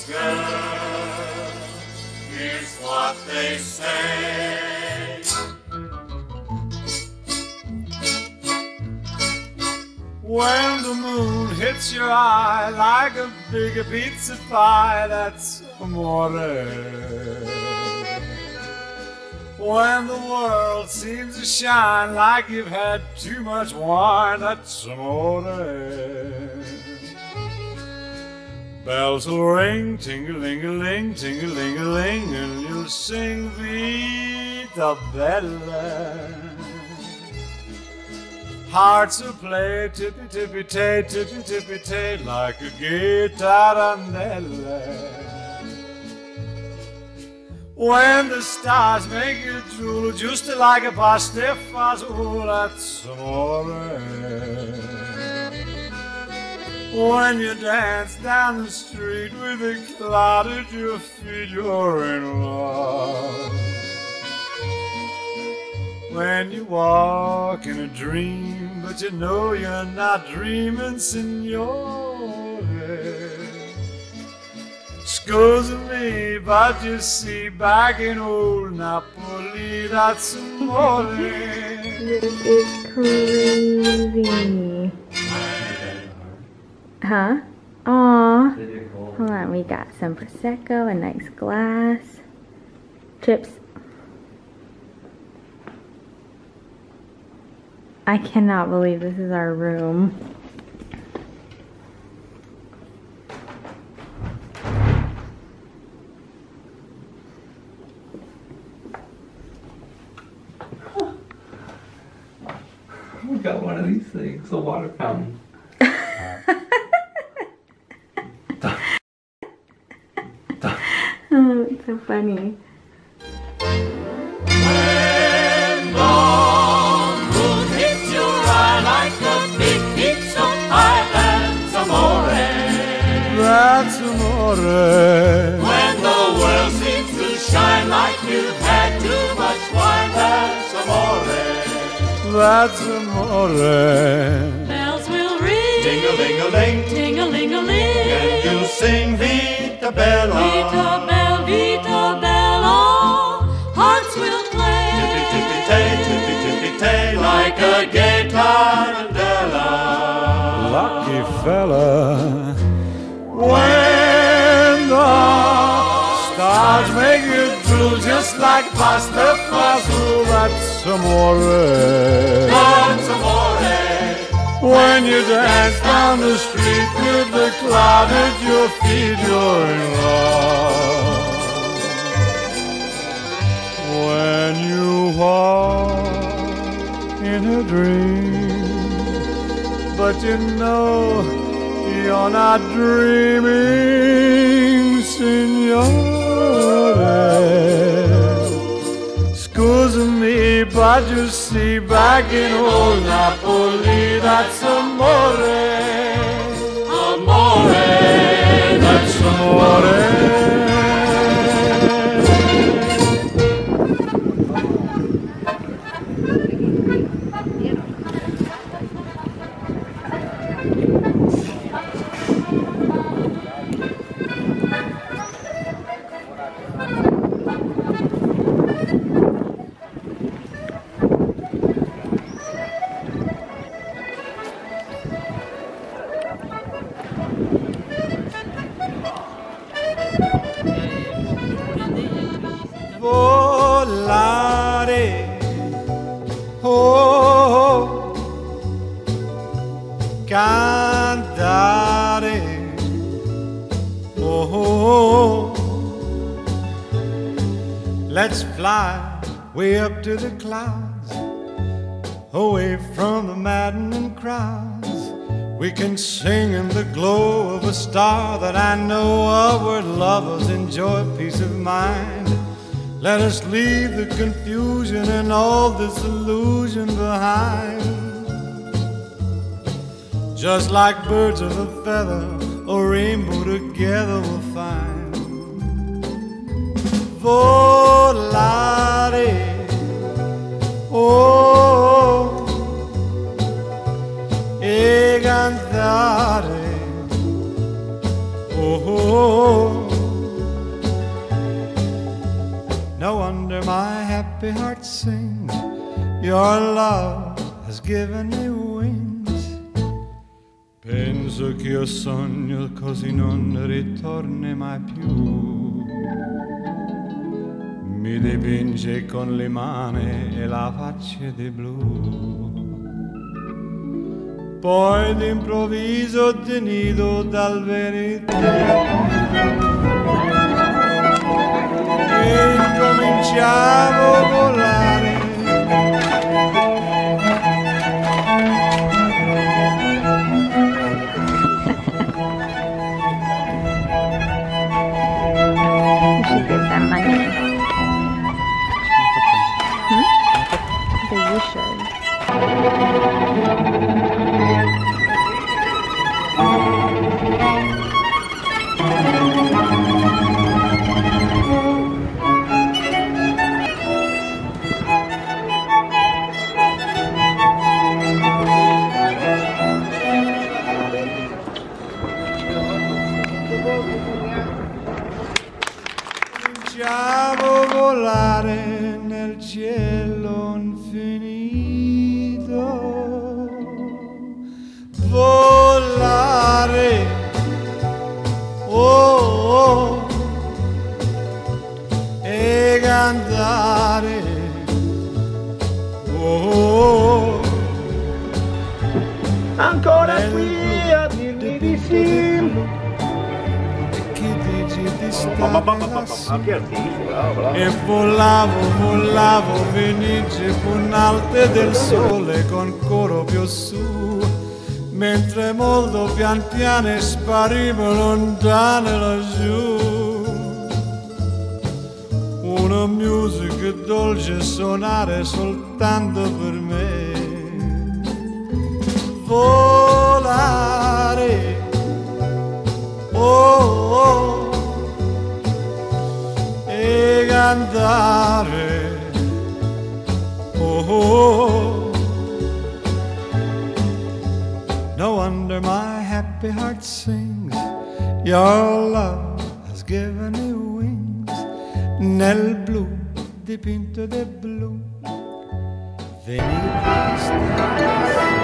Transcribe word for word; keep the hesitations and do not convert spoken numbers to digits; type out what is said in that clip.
girl. Here's what they say. When the moon hits your eye like a big pizza pie, that's amore. When the world seems to shine like you've had too much wine, that's amore. Bells will ring, ting-a-ling-a-ling, ting-a-ling-a-ling, and you'll sing Vita Bella. Hearts will play tippy-tippy-tay, tippy-tippy-tay, like a guitarandella. When the stars make you drool, just like a pasta fazool, that's amore. When you dance down the street with a cloud at your feet, you're in love. When you walk in a dream, but you know you're not dreaming, signore. Scusa me, but you see, back in old Napoli, that's amore. This is crazy. Huh? Aw. Hold on, we got some Prosecco, a nice glass. Chips. I cannot believe this is our room. We got one of these things, a water fountain. Oh, it's so funny. When the moon hits your eye like a big pizza pie, that's amore. That's amore. When the world seems to shine like you've had too much wine, that's amore. That's amore. Bells will ring, ting-a-ling-a-ling, Ting-a-ling-a-ling, and you'll sing Vita Bella. Vita Bella, Vita Bella. Hearts will play, Tippy-tippy-tay, tippy-tippy-tay, like a gay tarantella. Lucky fella. When the stars make you drool just like pasta fazool, that's amore. That's amore. When you dance down the street with the cloud at your feet, you're in love. When you walk in a dream, but you know you're not dreaming, signore. Scusa me, but you see, back in old Napoli, that's amore. Amore. That's amore. Volare, oh, cantare, oh, let's fly way up to the clouds, away from the maddening crowds. We can sing in the glow of a star that I know of, where lovers enjoy peace of mind. Let us leave the confusion and all this illusion behind. Just like birds of a feather, a rainbow together we'll find. Volare, oh, e cantare, oh, oh, oh. wonder my happy heart sings. Your love has given me wings. Penso che io sogno così non ritorni mai più. Mi dipinge con le mani e la faccia di blu. Poi d'improvviso tenido dal Venite e cominciavo a volare. You should get that money. Hmm? I think you should. Cominciamo a volare nel cielo infinito. Volare, oh, oh, e cantare, oh, oh. Ancora qui a dirmi di sì. E volavo, volavo, Venice, punalte del sole con coro più su, mentre molto pian piano sparivo lontane laggiù. Una musica dolce suonare soltanto per me. Volare, oh, oh, e cantare, oh, oh. No wonder my happy heart sings. Your love has given me wings. Nel blu dipinto di blu, Venite di stelle.